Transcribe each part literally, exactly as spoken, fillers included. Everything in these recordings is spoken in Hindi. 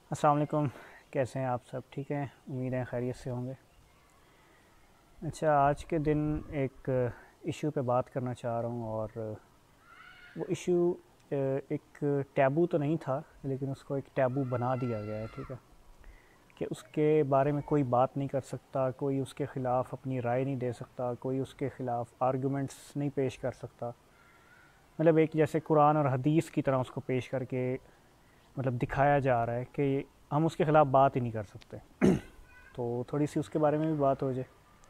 अस्सलाम वालेकुम। कैसे हैं आप सब? ठीक हैं, उम्मीद है खैरियत से होंगे। अच्छा, आज के दिन एक इशू पे बात करना चाह रहा हूँ और वो इशू एक टैबू तो नहीं था, लेकिन उसको एक टैबू बना दिया गया है। ठीक है, कि उसके बारे में कोई बात नहीं कर सकता, कोई उसके ख़िलाफ़ अपनी राय नहीं दे सकता, कोई उसके ख़िलाफ़ आर्गुमेंट्स नहीं पेश कर सकता। मतलब एक जैसे कुरान और हदीस की तरह उसको पेश करके मतलब दिखाया जा रहा है कि हम उसके ख़िलाफ़ बात ही नहीं कर सकते। तो थोड़ी सी उसके बारे में भी बात हो जाए।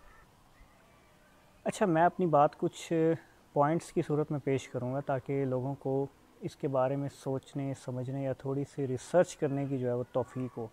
अच्छा, मैं अपनी बात कुछ पॉइंट्स की सूरत में पेश करूँगा ताकि लोगों को इसके बारे में सोचने समझने या थोड़ी सी रिसर्च करने की जो है वो तौफीक हो।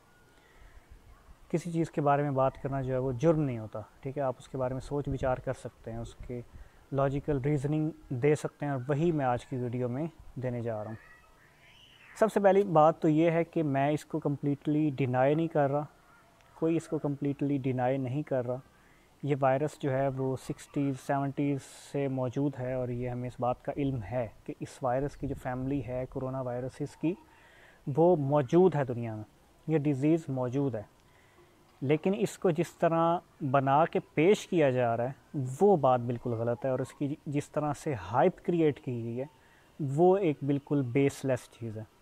किसी चीज़ के बारे में बात करना जो है वो जुर्म नहीं होता। ठीक है, आप उसके बारे में सोच विचार कर सकते हैं, उसके लॉजिकल रीज़निंग दे सकते हैं, और वही मैं आज की वीडियो में देने जा रहा हूँ। सबसे पहली बात तो ये है कि मैं इसको कम्प्लीटली डिनाई नहीं कर रहा, कोई इसको कम्प्लीटली डिनाई नहीं कर रहा। ये वायरस जो है वो सिक्सटीज़ सेवेंटीज़ से मौजूद है, और ये हमें इस बात का इल्म है कि इस वायरस की जो फैमिली है कोरोना वायरसेस की, वो मौजूद है दुनिया में, ये डिज़ीज़ मौजूद है। लेकिन इसको जिस तरह बना के पेश किया जा रहा है वो बात बिल्कुल गलत है, और इसकी जिस तरह से हाइप क्रिएट की गई है वो एक बिल्कुल बेसलेस चीज़ है।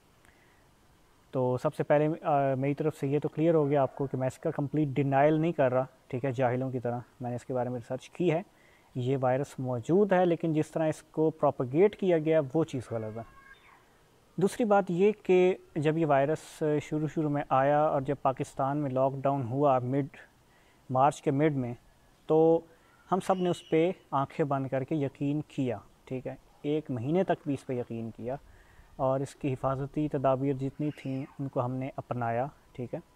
तो सबसे पहले आ, मेरी तरफ से ये तो क्लियर हो गया आपको कि मैं इसका कंप्लीट डिनाइल नहीं कर रहा। ठीक है, जाहिलों की तरह मैंने इसके बारे में रिसर्च की है, ये वायरस मौजूद है, लेकिन जिस तरह इसको प्रोपगेट किया गया वो चीज़ गलत है। दूसरी बात ये कि जब ये वायरस शुरू शुरू में आया और जब पाकिस्तान में लॉकडाउन हुआ मिड मार्च के मिड में, तो हम सब ने उस पर आँखें बंद करके यकीन किया। ठीक है, एक महीने तक भी इस पर यकीन किया, और इसकी हिफाजती तदाबीर जितनी थी उनको हमने अपनाया। ठीक है,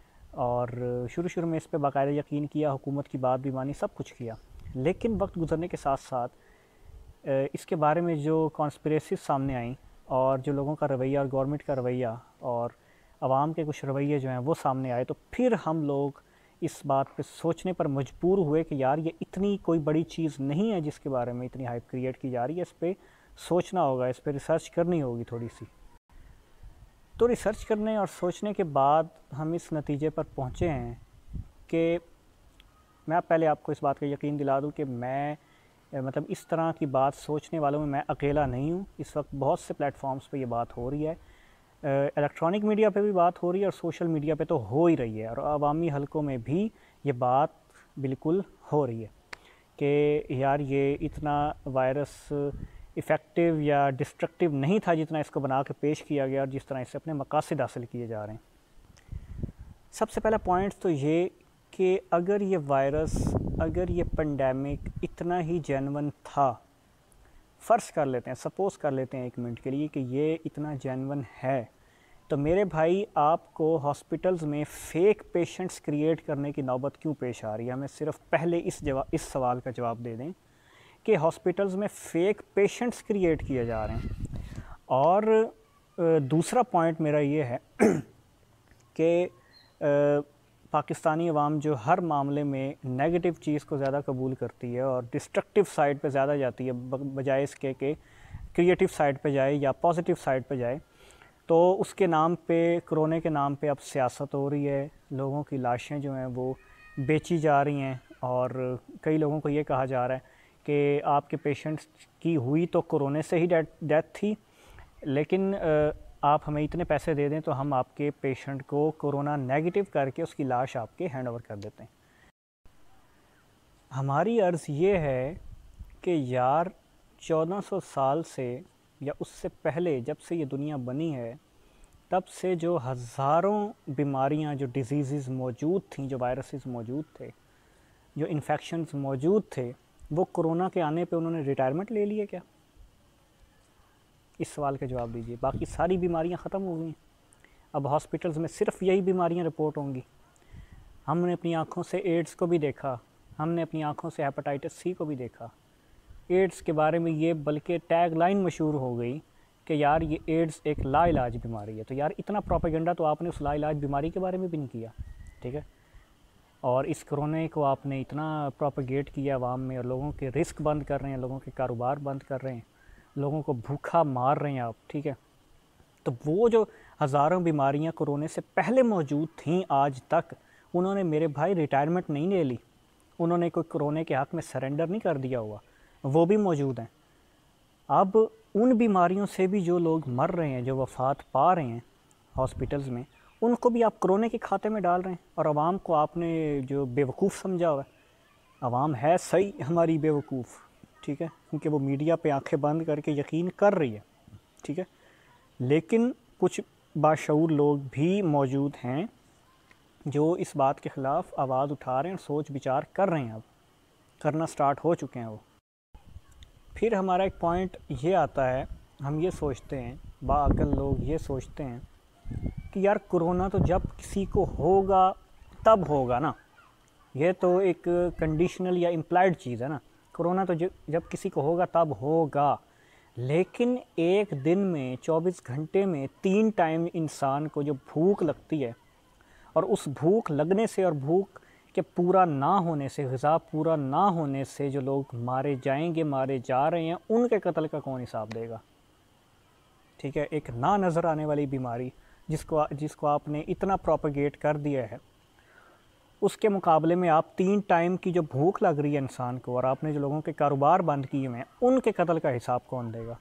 और शुरू शुरू में इस पर बाकायदा यकीन किया, हुकूमत की बात भी मानी, सब कुछ किया। लेकिन वक्त गुजरने के साथ साथ इसके बारे में जो कॉन्स्पिरेसीज सामने आई, और जो लोगों का रवैया और गवर्नमेंट का रवैया और आवाम के कुछ रवैये जो हैं वो सामने आए, तो फिर हम लोग इस बात पे सोचने पर मजबूर हुए कि यार ये इतनी कोई बड़ी चीज़ नहीं है जिसके बारे में इतनी हाइप क्रिएट की जा रही है, इस पर सोचना होगा, इस पर रिसर्च करनी होगी थोड़ी सी। तो रिसर्च करने और सोचने के बाद हम इस नतीजे पर पहुँचे हैं कि मैं पहले आपको इस बात का यकीन दिला दूं कि मैं मतलब इस तरह की बात सोचने वालों में मैं अकेला नहीं हूँ। इस वक्त बहुत से प्लेटफॉर्म्स पे ये बात हो रही है, इलेक्ट्रॉनिक मीडिया पे भी बात हो रही है, और सोशल मीडिया पे तो हो ही रही है, और अवामी हलकों में भी ये बात बिल्कुल हो रही है कि यार ये इतना वायरस इफ़ेक्टिव या डिस्ट्रक्टिव नहीं था जितना इसको बना के पेश किया गया और जिस तरह इससे अपने मकासद हासिल किए जा रहे हैं। सबसे पहला पॉइंट तो ये कि अगर ये वायरस, अगर ये पेंडेमिक इतना ही जेन्युइन था, फ़र्ज़ कर लेते हैं, सपोज़ कर लेते हैं एक मिनट के लिए कि ये इतना जेन्युइन है, तो मेरे भाई आपको हॉस्पिटल्स में फ़ेक पेशेंट्स क्रिएट करने की नौबत क्यों पेश आ रही है? हमें सिर्फ पहले इस जवाब इस सवाल का जवाब दे दें कि हॉस्पिटल्स में फ़ेक पेशेंट्स क्रिएट किए जा रहे हैं। और दूसरा पॉइंट मेरा ये है कि पाकिस्तानी अवाम जो हर मामले में नेगेटिव चीज़ को ज़्यादा कबूल करती है और डिस्ट्रक्टिव साइड पे ज़्यादा जाती है बजाय इसके कि क्रिएटिव साइड पे जाए या पॉजिटिव साइड पे जाए, तो उसके नाम पे, कोरोना के नाम पे अब सियासत हो रही है। लोगों की लाशें जो हैं वो बेची जा रही हैं, और कई लोगों को ये कहा जा रहा है कि आपके पेशेंट्स की हुई तो कोरोना से ही डेथ थी, लेकिन आप हमें इतने पैसे दे दें तो हम आपके पेशेंट को कोरोना नेगेटिव करके उसकी लाश आपके हैंड ओवर कर देते हैं। हमारी अर्ज़ ये है कि यार चौदह सौ साल से या उससे पहले जब से ये दुनिया बनी है, तब से जो हज़ारों बीमारियां, जो डिजीज़ मौजूद थीं, जो वायरसेस मौजूद थे, जो इन्फेक्शंस मौजूद थे, वो कोरोना के आने पे उन्होंने रिटायरमेंट ले लिए क्या? इस सवाल का जवाब दीजिए। बाकी सारी बीमारियां ख़त्म हो गई, अब हॉस्पिटल्स में सिर्फ यही बीमारियां रिपोर्ट होंगी। हमने अपनी आँखों से एड्स को भी देखा, हमने अपनी आँखों से हेपेटाइटिस सी को भी देखा। एड्स के बारे में ये बल्कि टैग लाइन मशहूर हो गई कि यार ये एड्स एक लाइलाज बीमारी है। तो यार इतना प्रोपेगेंडा तो आपने उस लाइलाज बीमारी के बारे में भी नहीं किया। ठीक है, और इस कोरोना को आपने इतना प्रोपेगेट किया आवाम में, और लोगों के रिस्क बंद कर रहे हैं, लोगों के कारोबार बंद कर रहे हैं, लोगों को भूखा मार रहे हैं आप। ठीक है, तो वो जो हज़ारों बीमारियां कोरोना से पहले मौजूद थीं आज तक, उन्होंने मेरे भाई रिटायरमेंट नहीं ले ली, उन्होंने कोई कोरोना के हक़ में सरेंडर नहीं कर दिया हुआ, वो भी मौजूद हैं। अब उन बीमारियों से भी जो लोग मर रहे हैं, जो वफ़ात पा रहे हैं हॉस्पिटल्स में, उनको भी आप कोरोना के खाते में डाल रहे हैं। और आवाम को आपने जो बेवकूफ़ समझा हुआ है, आवाम है सही हमारी बेवकूफ़, ठीक है, क्योंकि वो मीडिया पे आंखें बंद करके यकीन कर रही है, ठीक है। लेकिन कुछ बाशऊर लोग भी मौजूद हैं जो इस बात के ख़िलाफ़ आवाज़ उठा रहे हैं, सोच विचार कर रहे हैं, अब करना स्टार्ट हो चुके हैं वो। फिर हमारा एक पॉइंट ये आता है, हम ये सोचते हैं, बाअक़ल लोग ये सोचते हैं कि यार कोरोना तो जब किसी को होगा तब होगा ना, ये तो एक कंडीशनल या इम्प्लाइड चीज़ है ना, कोरोना तो जब किसी को होगा तब होगा। लेकिन एक दिन में चौबीस घंटे में तीन टाइम इंसान को जो भूख लगती है, और उस भूख लगने से और भूख के पूरा ना होने से, ग़िज़ा पूरा ना होने से जो लोग मारे जाएंगे, मारे जा रहे हैं, उनके कत्ल का कौन हिसाब देगा, ठीक है। एक ना नज़र आने वाली बीमारी जिसको जिसको आपने इतना प्रोपेगेट कर दिया है, उसके मुकाबले में आप तीन टाइम की जो भूख लग रही है इंसान को, और आपने जो लोगों के कारोबार बंद किए हुए हैं, उनके कत्ल का हिसाब कौन देगा।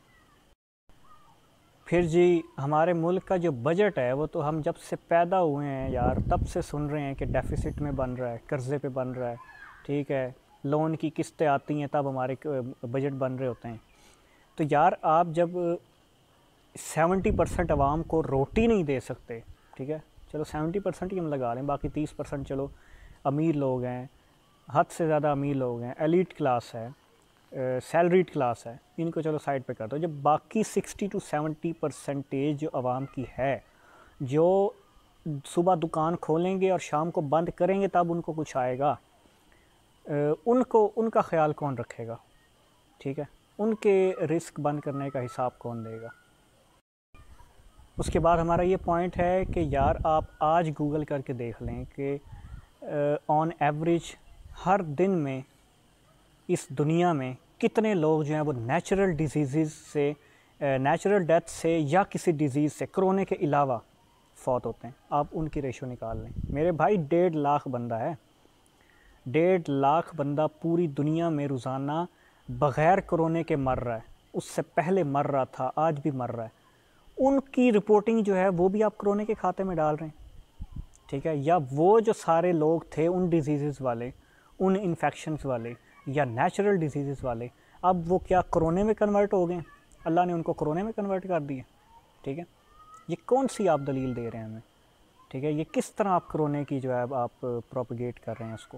फिर जी हमारे मुल्क का जो बजट है वो तो हम जब से पैदा हुए हैं यार तब से सुन रहे हैं कि डेफिसिट में बन रहा है, कर्ज़े पे बन रहा है, ठीक है, लोन की किस्तें आती हैं तब हमारे बजट बन रहे होते हैं। तो यार आप जब सेवेंटी परसेंट आवाम को रोटी नहीं दे सकते, ठीक है, चलो सेवेंटी परसेंट ही हम लगा लें, बाकी तीस परसेंट चलो अमीर लोग हैं, हद से ज़्यादा अमीर लोग हैं, एलीट क्लास है, सैलरीड uh, क्लास है, इनको चलो साइड पे कर दो। जब बाकी सिक्सटी टू सेवेंटी परसेंटेज जो आवाम की है, जो सुबह दुकान खोलेंगे और शाम को बंद करेंगे तब उनको कुछ आएगा, uh, उनको उनका ख्याल कौन रखेगा, ठीक है, उनके रिस्क बंद करने का हिसाब कौन देगा। उसके बाद हमारा ये पॉइंट है कि यार आप आज गूगल करके देख लें कि ऑन एवरेज हर दिन में इस दुनिया में कितने लोग जो हैं वो नेचुरल डिजीज़ से, नेचुरल डेथ से या किसी डिज़ीज़ से कोरोना के अलावा फौत होते हैं। आप उनकी रेशो निकाल लें मेरे भाई, डेढ़ लाख बंदा है, डेढ़ लाख बंदा पूरी दुनिया में रोज़ाना बग़ैर कोरोना के मर रहा है, उससे पहले मर रहा था, आज भी मर रहा है। उनकी रिपोर्टिंग जो है वो भी आप कोरोना के खाते में डाल रहे हैं, ठीक है। या वो जो सारे लोग थे उन डिजीज़ वाले, उन इन्फेक्शंस वाले या नेचुरल डिजीज़ वाले, अब वो क्या कोरोना में कन्वर्ट हो गए, अल्लाह ने उनको कोरोना में कन्वर्ट कर दिया, ठीक है। ये कौन सी आप दलील दे रहे हैं हमें, ठीक है, ये किस तरह आप कोरोना की जो है आप प्रोपगेट कर रहे हैं उसको।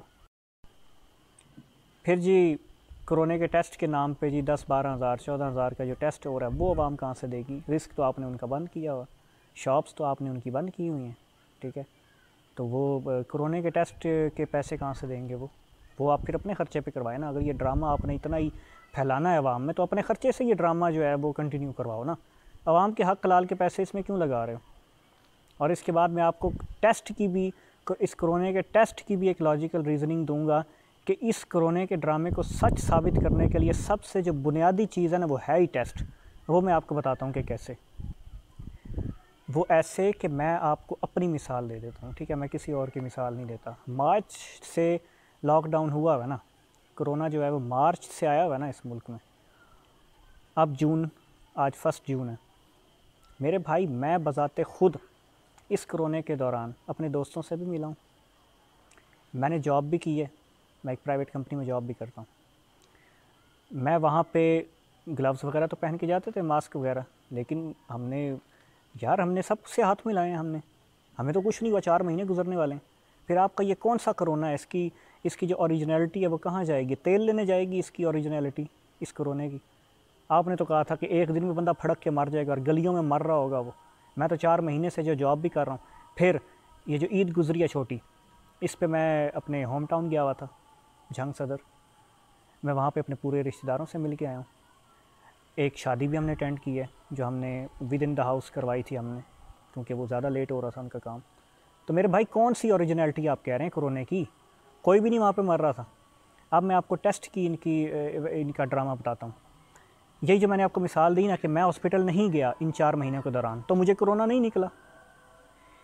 फिर जी कोरोना के टेस्ट के नाम पे जी दस बारह हज़ार चौदह हज़ार का जो टेस्ट हो रहा है वो आवाम कहाँ से देगी। रिस्क तो आपने उनका बंद किया हुआ, शॉप्स तो आपने उनकी बंद की हुई हैं, ठीक है। तो वो कोरोना के टेस्ट के पैसे कहाँ से देंगे, वो वो आप फिर अपने ख़र्चे पे करवाए ना। अगर ये ड्रामा आपने इतना ही फैलाना है आवाम में तो अपने ख़र्चे से ये ड्रामा जो है वो कंटिन्यू करवाओ ना। आवाम के हक़ कलाल के पैसे इसमें क्यों लगा रहे हो। और इसके बाद मैं आपको टेस्ट की भी, इस कोरोना के टेस्ट की भी एक लॉजिकल रीज़निंग दूंगा कि इस कोरोना के ड्रामे को सच साबित करने के लिए सबसे जो बुनियादी चीज़ है ना वो है ही टेस्ट। वो मैं आपको बताता हूँ कि कैसे। वो ऐसे कि मैं आपको अपनी मिसाल दे देता हूँ, ठीक है, मैं किसी और की मिसाल नहीं देता। मार्च से लॉकडाउन हुआ है ना, कोरोना जो है वो मार्च से आया हुआ है ना इस मुल्क में। अब जून, आज फर्स्ट जून है मेरे भाई। मैं बज़ाते ख़ुद इस कोरोना के दौरान अपने दोस्तों से भी मिला हूँ, मैंने जॉब भी की है, मैं एक प्राइवेट कंपनी में जॉब भी करता हूँ। मैं वहाँ पे ग्लव्स वगैरह तो पहन के जाते थे, मास्क वगैरह, लेकिन हमने यार हमने सबसे हाथ मिलाए हैं हमने, हमें तो कुछ नहीं हुआ, चार महीने गुजरने वाले हैं। फिर आपका ये कौन सा कोरोना है, इसकी इसकी जो ओरिजिनलिटी है वो कहाँ जाएगी, तेल लेने जाएगी इसकी ओरिजिनलिटी इस कोरोना की। आपने तो कहा था कि एक दिन में बंदा फड़क के मर जाएगा और गलियों में मर रहा होगा वो। मैं तो चार महीने से जो जॉब भी कर रहा हूँ। फिर ये जो ईद गुजरी है छोटी, इस पे मैं अपने होम टाउन गया हुआ था जंग सदर, मैं वहाँ पे अपने पूरे रिश्तेदारों से मिल के आया हूँ। एक शादी भी हमने अटेंड की है जो हमने विद इन द हाउस करवाई थी हमने, क्योंकि वो ज़्यादा लेट हो रहा था उनका काम। तो मेरे भाई कौन सी ओरिजिनलिटी आप कह रहे हैं कोरोना की, कोई भी नहीं वहाँ पे मर रहा था। अब मैं आपको टेस्ट की इनकी इनका ड्रामा बताता हूँ। यही जो मैंने आपको मिसाल दी ना कि मैं हॉस्पिटल नहीं गया इन चार महीनों के दौरान, तो मुझे कोरोना नहीं निकला,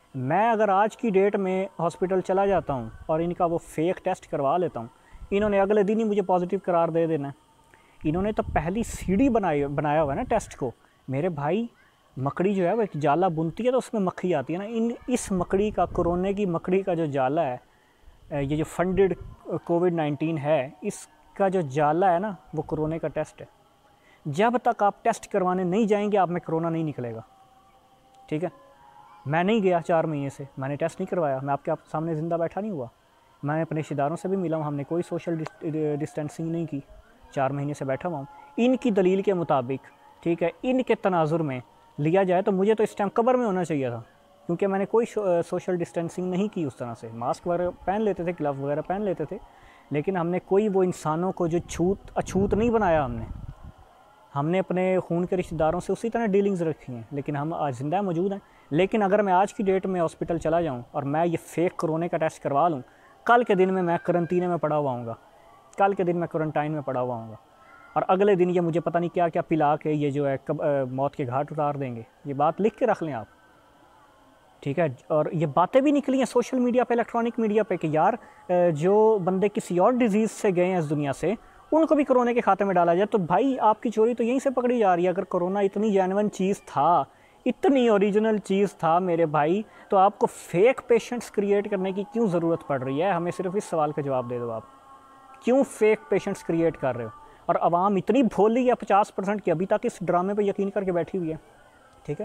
मैं अगर आज की डेट में हॉस्पिटल चला जाता हूँ और इनका वो फेक टेस्ट करवा लेता हूँ, इन्होंने अगले दिन ही मुझे पॉजिटिव करार दे देना है। इन्होंने तो पहली सीढ़ी बनाई बनाया हुआ है ना टेस्ट को। मेरे भाई, मकड़ी जो है वो एक जाला बुनती है तो उसमें मक्खी आती है ना, इन इस मकड़ी का, कोरोना की मकड़ी का जो जाला है, ये जो फंडेड कोविड नाइन्टीन है, इसका जो जाला है ना वो कोरोना का टेस्ट है। जब तक आप टेस्ट करवाने नहीं जाएंगे आप में कोरोना नहीं निकलेगा, ठीक है। मैं नहीं गया चार महीने से, मैंने टेस्ट नहीं करवाया, मैं आपके आप सामने ज़िंदा बैठा नहीं हुआ। मैं अपने रिश्तेदारों से भी मिला हूँ, हमने कोई सोशल डिस्टेंसिंग नहीं की, चार महीने से बैठा हुआ हूँ। इनकी दलील के मुताबिक, ठीक है, इनके तनाजुर में लिया जाए तो मुझे तो इस टाइम कब्र में होना चाहिए था, क्योंकि मैंने कोई सोशल डिस्टेंसिंग नहीं की उस तरह से। मास्क वगैरह पहन लेते थे, ग्लव वगैरह पहन लेते थे, लेकिन हमने कोई वो इंसानों को जो छूत अछूत नहीं बनाया। हमने हमने अपने खून के रिश्तेदारों से उसी तरह डीलिंग्स रखी हैं, लेकिन हम आज ज़िंदा मौजूद हैं। लेकिन अगर मैं आज की डेट में हॉस्पिटल चला जाऊँ और मैं ये फेक कोरोना का टेस्ट करवा लूँ, कल के दिन में मैं करंटीने में पड़ा हुआ हूँगा, कल के दिन मैं क्वारंटाइन में पड़ा हुआ हूँगा, और अगले दिन ये मुझे पता नहीं क्या क्या पिला के ये जो है कब आ, मौत के घाट उतार देंगे। ये बात लिख के रख लें आप, ठीक है। और ये बातें भी निकली हैं सोशल मीडिया पे, इलेक्ट्रॉनिक मीडिया पे, कि यार जो बंदे किसी और डिजीज़ से गए हैं इस दुनिया से, उनको भी कोरोना के खाते में डाला जाए। तो भाई आपकी चोरी तो यहीं से पकड़ी जा रही है। अगर कोरोना इतनी जेन्युइन चीज़ था, इतनी ओरिजिनल चीज़ था मेरे भाई, तो आपको फेक पेशेंट्स क्रिएट करने की क्यों ज़रूरत पड़ रही है? हमें सिर्फ इस सवाल का जवाब दे दो, आप क्यों फेक पेशेंट्स क्रिएट कर रहे हो? और आवाम इतनी भोली है पचास परसेंट की, अभी तक इस ड्रामे पे यकीन करके बैठी हुई है, ठीक है।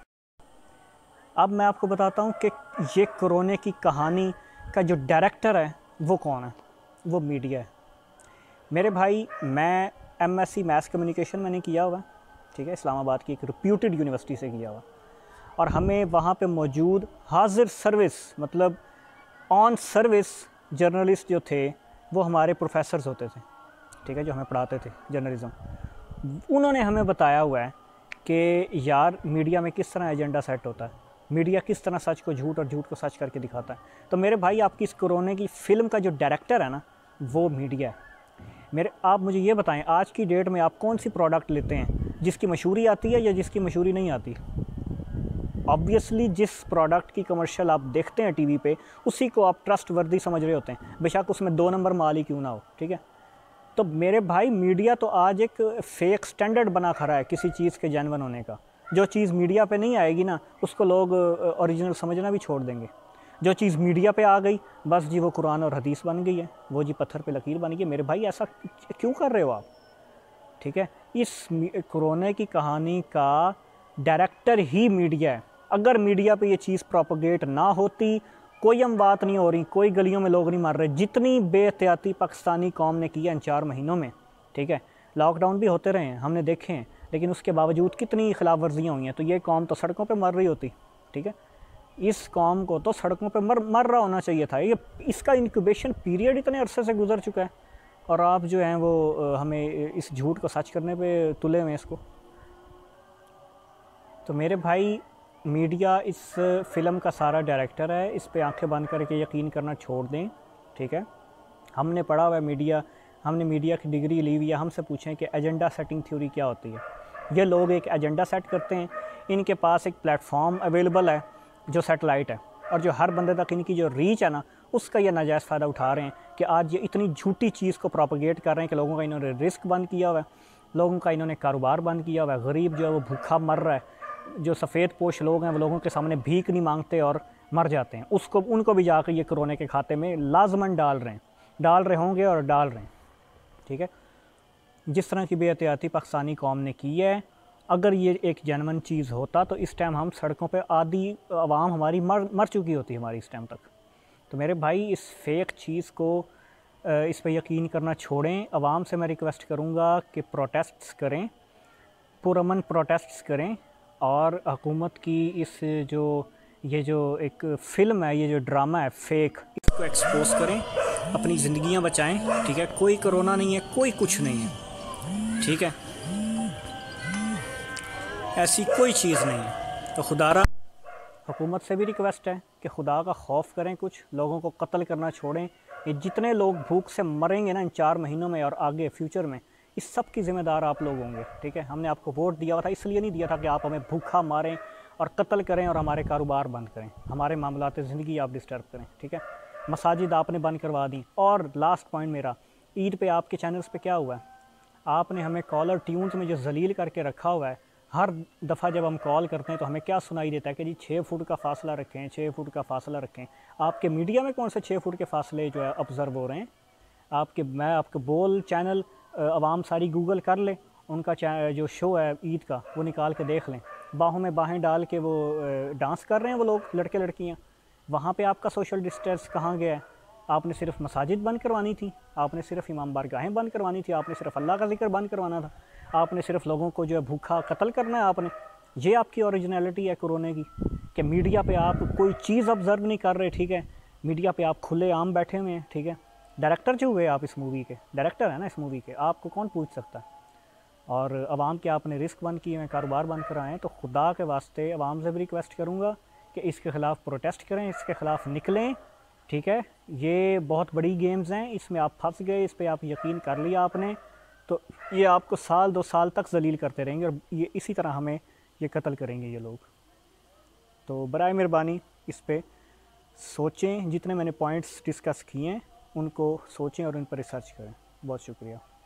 अब मैं आपको बताता हूँ कि ये कोरोना की कहानी का जो डायरेक्टर है वो कौन है। वो मीडिया है मेरे भाई। मैं M S C math communication मैंने किया हुआ, ठीक है, इस्लामाबाद की एक रिप्यूटेड यूनिवर्सिटी से किया हुआ, और हमें वहाँ पे मौजूद हाजिर सर्विस, मतलब ऑन सर्विस जर्नलिस्ट जो थे वो हमारे प्रोफेसर्स होते थे, ठीक है, जो हमें पढ़ाते थे जर्नलिज़म। उन्होंने हमें बताया हुआ है कि यार मीडिया में किस तरह एजेंडा सेट होता है, मीडिया किस तरह सच को झूठ और झूठ को सच करके दिखाता है। तो मेरे भाई, आपकी इस कोरोना की फ़िल्म का जो डायरेक्टर है ना, वो मीडिया है। मेरे आप मुझे ये बताएं, आज की डेट में आप कौन सी प्रोडक्ट लेते हैं जिसकी मशहूरी आती है या जिसकी मशहूरी नहीं आती? ऑब्वियसली जिस प्रोडक्ट की कमर्शियल आप देखते हैं टीवी पे, उसी को आप ट्रस्ट वर्दी समझ रहे होते हैं, बेशक उसमें दो नंबर माल ही क्यों ना हो, ठीक है। तो मेरे भाई, मीडिया तो आज एक फेक स्टैंडर्ड बना खड़ा है किसी चीज़ के जेन्युइन होने का। जो चीज़ मीडिया पे नहीं आएगी ना, उसको लोग ओरिजिनल समझना भी छोड़ देंगे। जो चीज़ मीडिया पे आ गई, बस जी वो कुरान और हदीस बन गई है, वो जी पत्थर पे लकीर बन गई। मेरे भाई, ऐसा क्यों कर रहे हो आप, ठीक है। इस कोरोना की कहानी का डायरेक्टर ही मीडिया है। अगर मीडिया पे ये चीज़ प्रोपोगेट ना होती, कोई हम बात नहीं हो रही, कोई गलियों में लोग नहीं मर रहे। जितनी बेहतियाती पाकिस्तानी कौम ने की है इन चार महीनों में, ठीक है, लॉकडाउन भी होते रहे हैं, हमने देखे हैं, लेकिन उसके बावजूद कितनी खिलाफ वर्जियाँ हुई हैं, तो ये कौम तो सड़कों पे मर रही होती, ठीक है। इस कौम को तो सड़कों पे मर मर रहा होना चाहिए था। ये इसका इंक्यूबेशन पीरियड इतने अरसे से गुजर चुका है, और आप जो हैं वो हमें इस झूठ को सच करने पे तुले हुए हैं इसको। तो मेरे भाई, मीडिया इस फ़िल्म का सारा डायरेक्टर है, इस पे आंखें बंद करके यकीन करना छोड़ दें, ठीक है। हमने पढ़ा हुआ है मीडिया, हमने मीडिया की डिग्री ली हुई है। हमसे पूछें कि एजेंडा सेटिंग थ्योरी क्या होती है। ये लोग एक एजेंडा सेट करते हैं, इनके पास एक प्लेटफॉर्म अवेलेबल है जो सैटेलाइट है, और जो हर बंदे तक इनकी जो रीच है ना, उसका ये नाजायज़ फ़ायदा उठा रहे हैं कि आज ये इतनी झूठी चीज़ को प्रोपोगेट कर रहे हैं कि लोगों का इन्होंने रिस्क बंद किया हुआ है, लोगों का इन्होंने कारोबार बंद किया हुआ है। गरीब जो है वो भूखा मर रहा है, जो सफ़ेद पोश लोग हैं वो लोगों के सामने भीख नहीं मांगते और मर जाते हैं, उसको उनको भी जाकर ये कोरोना के खाते में लाजमन डाल रहे हैं, डाल रहे होंगे और डाल रहे हैं, ठीक है। जिस तरह की बेहतियाती पाकिस्तानी कौम ने की है, अगर ये एक जेन्युइन चीज़ होता तो इस टाइम हम सड़कों पे आधी आवाम हमारी मर मर चुकी होती हमारी इस टाइम तक। तो मेरे भाई, इस फेक चीज़ को इस पे यकीन करना छोड़ें। आवाम से मैं रिक्वेस्ट करूँगा कि प्रोटेस्ट्स करें, पुरअमन प्रोटेस्ट्स करें, और हुकूमत की इस जो ये जो एक फ़िल्म है, ये जो ड्रामा है फेक, इसको एक्सपोज करें, अपनी ज़िंदगियाँ बचाएं, ठीक है। कोई कोरोना नहीं है, कोई कुछ नहीं है, ठीक है, ऐसी कोई चीज़ नहीं है। तो खुदारा हुकूमत से भी रिक्वेस्ट है कि खुदा का खौफ करें, कुछ लोगों को कत्ल करना छोड़ें। ये जितने लोग भूख से मरेंगे ना इन चार महीनों में और आगे फ्यूचर में, इस सब की ज़िम्मेदार आप लोग होंगे, ठीक है। हमने आपको वोट दिया हुआ था, इसलिए नहीं दिया था कि आप हमें भूखा मारें और कत्ल करें और हमारे कारोबार बंद करें, हमारे मामलात ज़िंदगी आप डिस्टर्ब करें, ठीक है। मसाजिद आपने बंद करवा दी। और लास्ट पॉइंट मेरा, ईद पे आपके चैनल्स पे क्या हुआ है, आपने हमें कॉलर ट्यून्स में जो जलील करके रखा हुआ है, हर दफ़ा जब हम कॉल करते हैं तो हमें क्या सुनाई देता है कि जी छः फुट का फासला रखें, छः फुट का फासला रखें। आपके मीडिया में कौन से छः फुट के फासले जो है ऑब्ज़र्व हो रहे हैं? आपके मैं आपके बोल चैनल आवाम सारी गूगल कर ले, उनका जो शो है ईद का वो निकाल के देख लें, बाहों में बाहें डाल के वो डांस कर रहे हैं वो लोग, लड़के लड़कियाँ। वहाँ पे आपका सोशल डिस्टेंस कहाँ गया है? आपने सिर्फ मसाजिद बंद करवानी थी, आपने सिर्फ इमाम बारगाहें बंद करवानी थी, आपने सिर्फ अल्लाह का जिक्र बंद करवाना था, आपने सिर्फ लोगों को जो है भूखा कत्ल करना है आपने। ये आपकी ओरिजिनलिटी है कोरोना की, कि मीडिया पे आप कोई चीज़ ऑब्ज़र्व नहीं कर रहे, ठीक है। मीडिया पे आप खुले आम बैठे हुए हैं, ठीक है। डायरेक्टर जो हुए आप इस मूवी के, डायरेक्टर है ना इस मूवी के, आपको कौन पूछ सकता है? और आवाम के आपने रिस्क बंद किए हैं, कारोबार बंद कराएँ, तो खुदा के वास्ते आवाम से भी रिक्वेस्ट करूँगा कि इसके ख़िलाफ़ प्रोटेस्ट करें, इसके ख़िलाफ़ निकलें, ठीक है। ये बहुत बड़ी गेम्स हैं, इसमें आप फंस गए, इस पर आप यकीन कर लिया आपने, तो ये आपको साल दो साल तक जलील करते रहेंगे और ये इसी तरह हमें ये कत्ल करेंगे ये लोग। तो बराए मेहरबानी इस पे सोचें, जितने मैंने पॉइंट्स डिस्कस किए हैं उनको सोचें और उन पर रिसर्च करें। बहुत शुक्रिया।